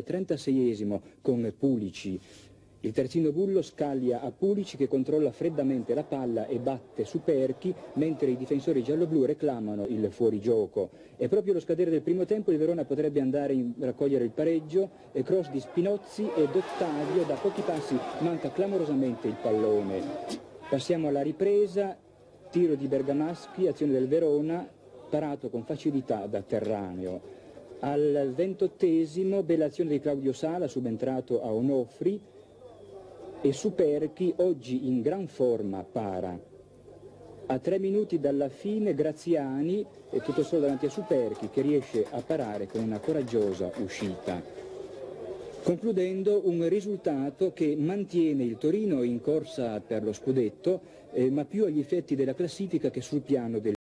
36esimo con Pulici. Il terzino Bullo scaglia a Pulici che controlla freddamente la palla e batte Superchi, mentre i difensori gialloblu reclamano il fuorigioco. E proprio allo scadere del primo tempo il Verona potrebbe andare a raccogliere il pareggio, e cross di Spinozzi ed Ottavio da pochi passi manca clamorosamente il pallone. Passiamo alla ripresa, tiro di Bergamaschi, azione del Verona, parato con facilità da Terraneo. Al 28esimo, bella azione di Claudio Sala, subentrato a Onofri, e Superchi, oggi in gran forma, para. A 3 minuti dalla fine Graziani è tutto solo davanti a Superchi, che riesce a parare con una coraggiosa uscita. Concludendo, un risultato che mantiene il Torino in corsa per lo scudetto, ma più agli effetti della classifica che sul piano del